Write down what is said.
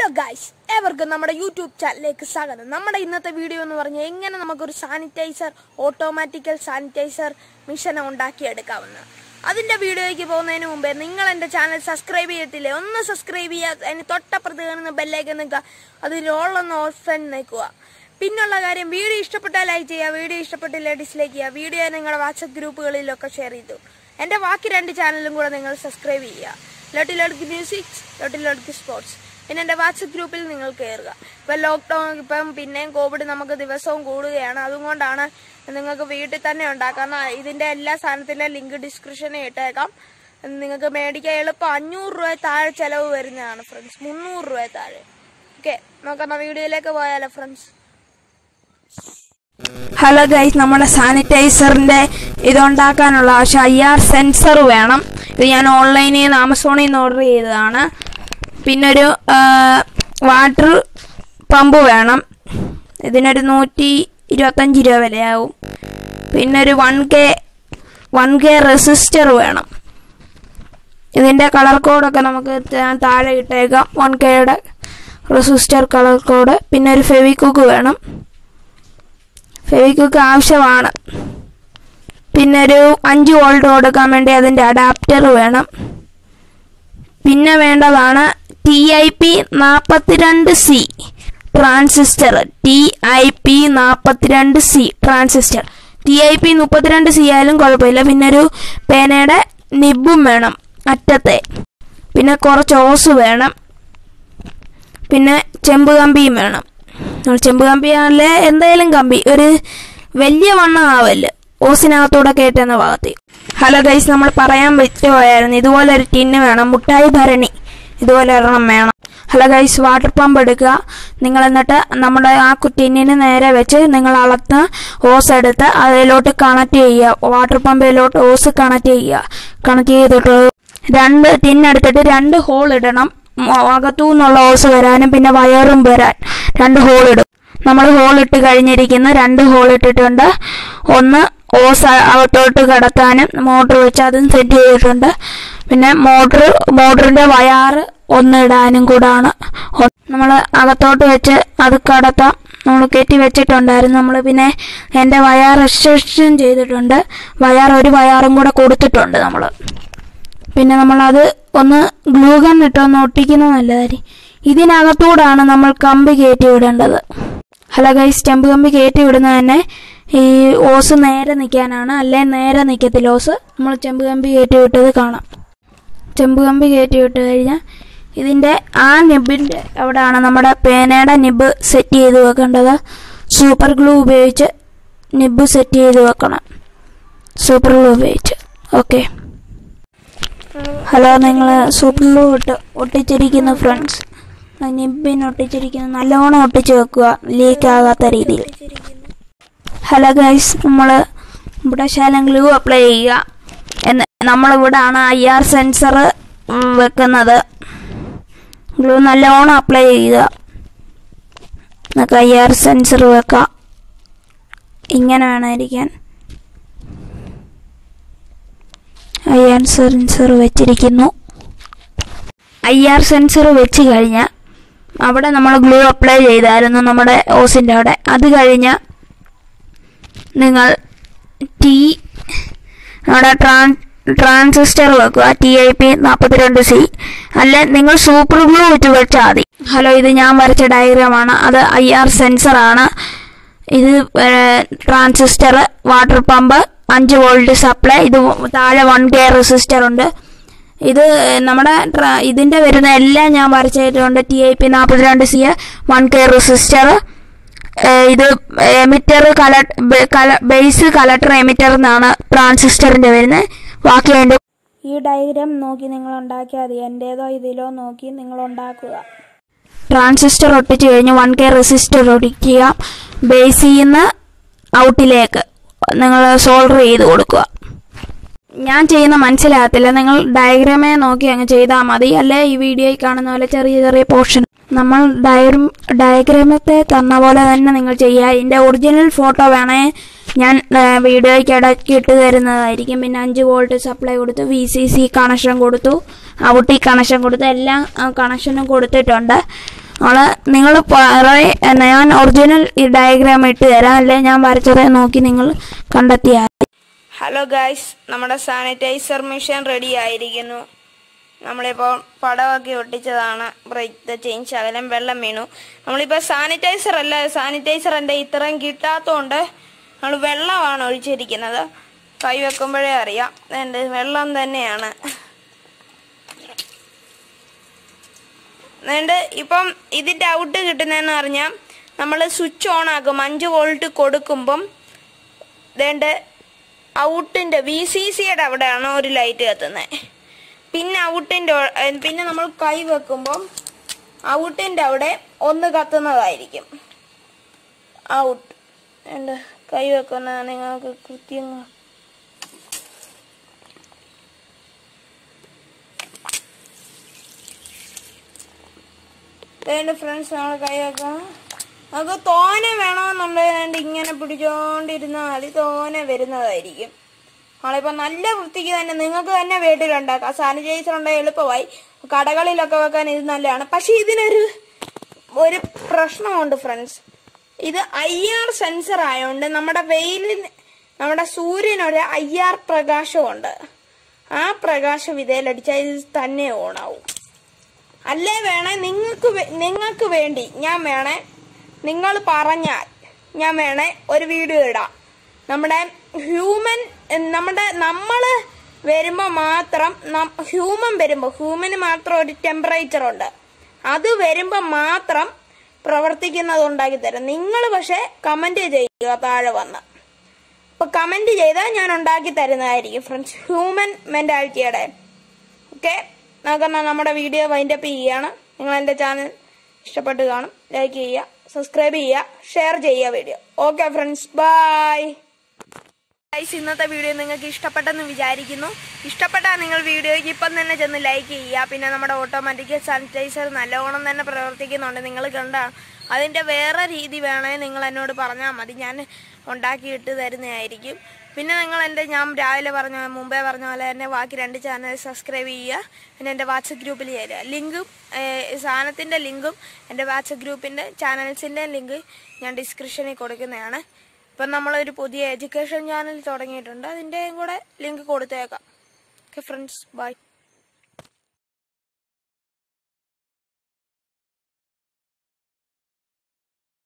Hello guys, ഏവർക്കും നമ്മുടെ YouTube ചാനലിലേക്ക് സ്വാഗതം. നമ്മുടെ ഇന്നത്തെ വീഡിയോ എന്ന് പറഞ്ഞാൽ എങ്ങനെ നമുക്കൊരു ഓട്ടോമാറ്റിക്കൽ സാനിറ്റൈസർ മിഷൻ ഉണ്ടാക്കിയെടുക്കാവുന്ന. അതിൻ്റെ വീഡിയോയ്ക്ക് പോകുന്നതിന് മുമ്പേ നിങ്ങൾ എൻ്റെ ചാനൽ സബ്സ്ക്രൈബ് ചെയ്യത്തില്ലേ, ഒന്ന് സബ്സ്ക്രൈബ് ചെയ്യുക. അതിന് തൊട്ടപ്പുറത്ത് കാണുന്ന ബെല്ലൈക്കൻ നിൽക്കുക, അതിൽ ഓളൊന്ന് ഓപ്ഷൻ നിൽക്കുക. പിന്നുള്ള കാര്യം, വീഡിയോ ഇഷ്ടപ്പെട്ടാൽ ലൈക്ക് ചെയ്യുക, വീഡിയോ ഇഷ്ടപ്പെട്ടില്ല ഡിസ്ലൈക്ക് ചെയ്യുക. വീഡിയോ നിങ്ങളുടെ വാട്സപ്പ് ഗ്രൂപ്പുകളിലൊക്കെ ഷെയർ ചെയ്തു. എൻ്റെ ബാക്കി 2 ചാനലും കൂടെ നിങ്ങൾ സബ്സ്ക്രൈബ് ചെയ്യുക. ലോട്ടിലോട്ട് മ്യൂസിക്, ലോട്ടിലോട്ട് സ്പോർട്സ്. പിന്നെ എൻ്റെ വാട്സപ്പ് ഗ്രൂപ്പിൽ നിങ്ങൾ കയറുക. ഇപ്പം ലോക്ക്ഡൗൺ, ഇപ്പം പിന്നെയും കോവിഡ് നമുക്ക് ദിവസവും കൂടുകയാണ്. അതുകൊണ്ടാണ് നിങ്ങൾക്ക് വീട്ടിൽ തന്നെ ഉണ്ടാക്കാം. ഇതിൻ്റെ എല്ലാ സാധനത്തിൻ്റെ ലിങ്ക് ഡിസ്ക്രിപ്ഷനിൽ ഇട്ടേക്കാം. നിങ്ങൾക്ക് മേടിക്കാൻ എളുപ്പം 500 രൂപ താഴെ ചിലവ് വരുന്നതാണ് ഫ്രണ്ട്സ്, 300 രൂപ താഴെ. ഓക്കെ, നമുക്കെന്നാ വീഡിയോയിലേക്ക് പോയാലോ ഫ്രണ്ട്സ്. ഹലോ ഗൈസ്, നമ്മുടെ സാനിറ്റൈസറിൻ്റെ ഇതുണ്ടാക്കാനുള്ള ആവശ്യം IR സെൻസർ വേണം. ഇത് ഞാൻ ഓൺലൈനിൽ നിന്ന് ആമസോണിൽ നിന്ന് ഓർഡർ ചെയ്തതാണ്. പിന്നൊരു വാട്ടർ പമ്പ് വേണം. ഇതിനൊരു 125 രൂപ വിലയാവും. പിന്നൊരു 1K റെസിസ്റ്റർ വേണം. ഇതിൻ്റെ കളർ കോഡൊക്കെ നമുക്ക് താഴെ ഇട്ടേക്കാം, 1Kയുടെ റെസിസ്റ്റർ കളർ കോഡ്. പിന്നെ ഒരു ഫെവിക്വിക്ക് വേണം, ഫെവിക്വിക്ക് ആവശ്യമാണ്. പിന്നെ ഒരു 5 വോൾട്ട് കൊടുക്കാൻ വേണ്ടി അതിൻ്റെ അഡാപ്റ്റർ വേണം. പിന്നെ വേണ്ടതാണ് TIP 42C transistor. TIP 42C transistor. TIP 32C ആയാലും കുഴപ്പമില്ല. പിന്നെ ഒരു പേനയുടെ നിബും വേണം അറ്റത്തെ. പിന്നെ കുറച്ച് ഓസ് വേണം. പിന്നെ ചെമ്പ് കമ്പിയും വേണം. ചെമ്പ് കമ്പിയാണല്ലേ, എന്തായാലും കമ്പി, ഒരു വലിയ വണ്ണം ആവല്ല്, ഓസിനകത്തൂടെ കയറ്റുന്ന ഭാഗത്ത്. ഹലോ ഗൈസ്, നമ്മൾ പറയാൻ പറ്റുമായിരുന്നു, ഇതുപോലെ ഒരു ടിന്ന് വേണം, മുട്ടായി ഭരണി ഇതുപോലെ ഒരെണ്ണം വേണം. ഹലോ ഗൈസ്, വാട്ടർ പമ്പ് എടുക്കുക നിങ്ങൾ. എന്നിട്ട് നമ്മുടെ ആ ടിന്നിന് നേരെ വെച്ച് നിങ്ങൾ അളന്ന് ഓസ് എടുത്ത് അതിലോട്ട് കണക്ട് ചെയ്യുക. വാട്ടർ പമ്പിലോട്ട് ഓസ് കണക്ട് ചെയ്യുക. കണക്ട് ചെയ്തിട്ട് 2 ടിന്നെടുത്തിട്ട് 2 ഹോൾ ഇടണം. അകത്തു നിന്നുള്ള ഓസ് വരാനും പിന്നെ വയറും വരാൻ 2 ഹോൾ ഇടും. നമ്മൾ ഹോൾ ഇട്ട് കഴിഞ്ഞിരിക്കുന്ന 2 ഹോൾ ഇട്ടിട്ടുണ്ട്. ഒന്ന് ഓസ് അകത്തോട്ട് കടത്താനും മോട്ടർ വെച്ച് അതും സെറ്റ് ചെയ്തിട്ടുണ്ട്. പിന്നെ മോട്ടറിന്റെ വയറ് 1 ഇടാനും കൂടാണ്. നമ്മൾ അകത്തോട്ട് വെച്ച് അത് കടത്താം. നമ്മൾ കയറ്റി വെച്ചിട്ടുണ്ടായിരുന്നു. നമ്മൾ പിന്നെ എൻ്റെ വയർ എക്സ്റ്റൻഷൻ ചെയ്തിട്ടുണ്ട്. ഒരു വയറും കൂടെ കൊടുത്തിട്ടുണ്ട് നമ്മൾ. പിന്നെ നമ്മളത് ഒന്ന് ഗ്ലൂ ഗൺ ഇട്ടൊന്ന് ഒട്ടിക്കുന്നത് നല്ലതായിരിക്കും. ഇതിനകത്തൂടാണ് നമ്മൾ കമ്പി കയറ്റി വിടേണ്ടത്. ഹലോ ഗൈസ്, ചെമ്പ് കമ്പി കയറ്റി വിടുന്നത് തന്നെ ഈ ഓസ് നേരെ നിൽക്കാനാണ്, അല്ലെ നേരെ നിൽക്കത്തില്ല ഓസ്. നമ്മൾ ചെമ്പ് കമ്പി കയറ്റി വിട്ടത് കാണാം. ചെമ്പ് കമ്പി കയറ്റി വിട്ട് കഴിഞ്ഞാൽ ഇതിൻ്റെ ആ നിബിൻ്റെ അവിടെയാണ് നമ്മുടെ പേനയുടെ നിബ് സെറ്റ് ചെയ്ത് വെക്കേണ്ടത്. സൂപ്പർ ഗ്ലൂ ഉപയോഗിച്ച് നിബ് സെറ്റ് ചെയ്ത് വെക്കണം, സൂപ്പർ ഗ്ലൂ ഉപയോഗിച്ച്. ഓക്കെ, ഹലോ, നിങ്ങൾ സൂപ്പർ ഗ്ലൂ ഇട്ട് ഒട്ടിച്ചിരിക്കുന്നു ഫ്രണ്ട്സ്. നിബിന് ഒട്ടിച്ചിരിക്കുന്നു, നല്ലോണം ഒട്ടിച്ച് വെക്കുക, ലീക്ക് ആകാത്ത രീതിയിൽ. ഹലോ ഗൈസ്, നമ്മൾ ഇവിടെ ശാലം ഗ്ലൂ അപ്ലൈ ചെയ്യുക. നമ്മളിവിടാണ് IR സെൻസർ വെക്കുന്നത്. ഗ്ലൂ നല്ലോണം അപ്ലൈ ചെയ്യുക. നമുക്ക് IR സെൻസർ വെക്കാം. ഇങ്ങനെ വേണമായിരിക്കാൻ. IR സെൻസർ വെച്ചിരിക്കുന്നു. IR സെൻസർ വെച്ച് കഴിഞ്ഞാൽ അവിടെ നമ്മൾ ഗ്ലൂ അപ്ലൈ ചെയ്തായിരുന്നു നമ്മുടെ ഓസിൻ്റെ അവിടെ. അത് കഴിഞ്ഞാൽ നിങ്ങൾ നമ്മുടെ ട്രാൻസിസ്റ്റർ വെക്കുക, TIP 42C. അല്ല, നിങ്ങൾ സൂപ്പർ ഗ്ലൂ വെച്ച് വെച്ചാൽ മതി. ഹലോ, ഇത് ഞാൻ വരച്ച ഡയഗ്രാമാണ്. അത് IR സെൻസറാണ്. ഇത് transistor, water pump, 5 volt supply. ഇത് താഴെ 1K റെസിസ്റ്റർ ഉണ്ട്. ഇത് നമ്മുടെ ഇതിൻ്റെ വരുന്ന എല്ലാം ഞാൻ വരച്ചിട്ടുണ്ട്. TIP 42C, 1K resistor. ഇത് എമിറ്റർ, ബേസ് കളക്ടർ എമിറ്റർ എന്നാണ് ട്രാൻസിസ്റ്ററിൻ്റെ വരുന്നത്. ബാക്കി അതിൻ്റെ ഈ ഡയഗ്രാം നോക്കി നിങ്ങൾ ഉണ്ടാക്കിയാൽ മതി. എൻ്റേതോ ഇതിലോ നോക്കി നിങ്ങൾ ഉണ്ടാക്കുക. ട്രാൻസിസ്റ്റർ ഒട്ടിച്ച് കഴിഞ്ഞ് 1K റെസിസ്റ്റർ ഒട്ടിക്കുക. ബേസിൽ നിന്ന് ഔട്ടിലേക്ക് നിങ്ങൾ സോൾഡർ ചെയ്ത് കൊടുക്കുക. ഞാൻ ചെയ്യുന്ന മനസ്സിലാകത്തില്ല, നിങ്ങൾ ഡയഗ്രാമേ നോക്കി അങ്ങ് ചെയ്താൽ മതി. അല്ലെ ഈ വീഡിയോയിൽ കാണുന്ന പോലെ ചെറിയ ചെറിയ പോർഷൻ നമ്മൾ ഡയഗ്രാമത്തെ തന്ന പോലെ തന്നെ നിങ്ങൾ ചെയ്യുക. ഇതിൻ്റെ ഒറിജിനൽ ഫോട്ടോ വേണേ ഞാൻ വീഡിയോയ്ക്ക് ഇടയ്ക്ക് ഇട്ട് തരുന്നതായിരിക്കും. പിന്നെ 5 വോൾട്ട് സപ്ലൈ കൊടുത്തു, VCC കണക്ഷൻ കൊടുത്തു, ഔട്ടി കണക്ഷൻ കൊടുത്തു, എല്ലാം കണക്ഷനും കൊടുത്തിട്ടുണ്ട്. നിങ്ങൾ ഞാൻ ഒറിജിനൽ ഡയഗ്രാം ഇട്ട് തരാം, അല്ലെ ഞാൻ വരച്ചത് നോക്കി നിങ്ങൾ കണ്ടെത്തിയാൽ. ഹലോ ഗൈസ്, നമ്മുടെ സാനിറ്റൈസർ മെഷീൻ റെഡി ആയിരിക്കുന്നു. നമ്മളിപ്പോൾ പടമൊക്കെ ഒട്ടിച്ചതാണ്. ബ്രേക്ക് ദ ചെയിൻ, ശകലം വെള്ളം വീണു. നമ്മളിപ്പോൾ സാനിറ്റൈസർ എൻ്റെ ഇത്രയും കിട്ടാത്തതുകൊണ്ട് നമ്മൾ വെള്ളമാണ് ഒഴിച്ചിരിക്കുന്നത്. കൈ വെക്കുമ്പോഴേ അറിയാം, എൻ്റെ വെള്ളം തന്നെയാണ്. ഇപ്പം ഇതിൻ്റെ ഔട്ട് കിട്ടുന്നതെന്ന് പറഞ്ഞാൽ നമ്മൾ സ്വിച്ച് ഓൺ ആക്കും. 5 വോൾട്ട് കൊടുക്കുമ്പം ഔട്ടിൻ്റെ VCCയുടെ അവിടെയാണ് ഒരു ലൈറ്റ് കത്തുന്നത്. പിന്നെ നമ്മൾ കൈ വെക്കുമ്പം ഔട്ടിൻ്റെ അവിടെ ഒന്ന് കത്തുന്നതായിരിക്കും. ഔട്ട് കൈ വെക്കുന്ന നിങ്ങൾക്ക് കൃത്യങ്ങൾ ഫ്രണ്ട്സ്, നമ്മൾ കൈ വെക്കാം. നമുക്ക് തോനെ വേണമെന്നുണ്ടെങ്കിൽ ഇങ്ങനെ പിടിച്ചോണ്ടിരുന്നാൽ മതി, തോനെ വരുന്നതായിരിക്കും. നമ്മളിപ്പോൾ നല്ല വൃത്തിക്ക് തന്നെ നിങ്ങൾക്ക് തന്നെ വീട്ടിലുണ്ടാക്കാം. സാനിറ്റൈസർ ഉണ്ടെങ്കിൽ എളുപ്പമായി. കടകളിലൊക്കെ വെക്കാൻ ഇത് നല്ലതാണ്. പക്ഷെ ഇതിനൊരു പ്രശ്നമുണ്ട് ഫ്രണ്ട്സ്. ഇത് IR സെൻസർ ആയതുകൊണ്ട് നമ്മുടെ സൂര്യനൊരു IR പ്രകാശമുണ്ട്. ആ പ്രകാശം ഇതേലടിച്ചാൽ ഇത് തന്നെ ഓണാവും. അല്ലേ നിങ്ങൾക്ക് വേണ്ടി നിങ്ങൾ പറഞ്ഞാൽ ഞാൻ ഒരു വീഡിയോ ഇടാം. നമ്മള് വരുമ്പോ മാത്രം ഹ്യൂമന് മാത്രം ഒരു ടെമ്പറേച്ചർ ഉണ്ട്. അത് വരുമ്പോ മാത്രം പ്രവർത്തിക്കുന്നത് ഉണ്ടാക്കി തരാം. നിങ്ങൾ പക്ഷെ കമന്റ് ചെയ്യുക താഴെ വന്ന്. അപ്പൊ കമന്റ് ചെയ്താൽ ഞാൻ ഉണ്ടാക്കി തരുന്നതായിരിക്കും ഫ്രണ്ട്സ്, ഹ്യൂമൻ മെന്റാലിറ്റിയുടെ. ഓക്കെ, നമുക്ക് നമ്മുടെ വീഡിയോ വൈൻഡപ്പ് ചെയ്യുകയാണ്. നിങ്ങൾ എൻ്റെ ചാനൽ ഇഷ്ടപ്പെട്ട് കാണും. ലൈക്ക് ചെയ്യുക, സബ്സ്ക്രൈബ് ചെയ്യുക, ഷെയർ ചെയ്യുക വീഡിയോ. Okay friends, bye. ഇന്നത്തെ വീഡിയോ നിങ്ങൾക്ക് ഇഷ്ടപ്പെട്ടെന്ന് വിചാരിക്കുന്നു. ഇഷ്ടപ്പെട്ടാൽ നിങ്ങൾ വീഡിയോയ്ക്ക് ഇപ്പം തന്നെ ചെന്ന് ലൈക്ക് ചെയ്യുക. പിന്നെ നമ്മുടെ ഓട്ടോമാറ്റിക് സാനിറ്റൈസർ നല്ലോണം തന്നെ പ്രവർത്തിക്കുന്നുണ്ട്, നിങ്ങൾ കണ്ടാൽ. അതിൻ്റെ വേറെ രീതി വേണമെങ്കിൽ നിങ്ങൾ എന്നോട് പറഞ്ഞാൽ മതി, ഞാൻ ഉണ്ടാക്കിയിട്ട് തരുന്നതായിരിക്കും. പിന്നെ നിങ്ങൾ ഞാൻ മുമ്പേ പറഞ്ഞ പോലെ തന്നെ ബാക്കി 2 ചാനൽ സബ്സ്ക്രൈബ് ചെയ്യുക. പിന്നെ എൻ്റെ വാട്സപ്പ് ഗ്രൂപ്പിൽ ചേരുക. ലിങ്കും സാധനത്തിൻ്റെ ലിങ്കും എൻ്റെ വാട്സപ്പ് ഗ്രൂപ്പിൻ്റെ ചാനൽസിൻ്റെ ലിങ്ക് ഞാൻ ഡിസ്ക്രിപ്ഷനിൽ കൊടുക്കുന്നതാണ്. ഇപ്പം നമ്മളൊരു പുതിയ എഡ്യൂക്കേഷൻ ചാനൽ തുടങ്ങിയിട്ടുണ്ട്, അതിൻ്റെയും കൂടെ ലിങ്ക് കൊടുത്തേക്കാം. Okay friends, by.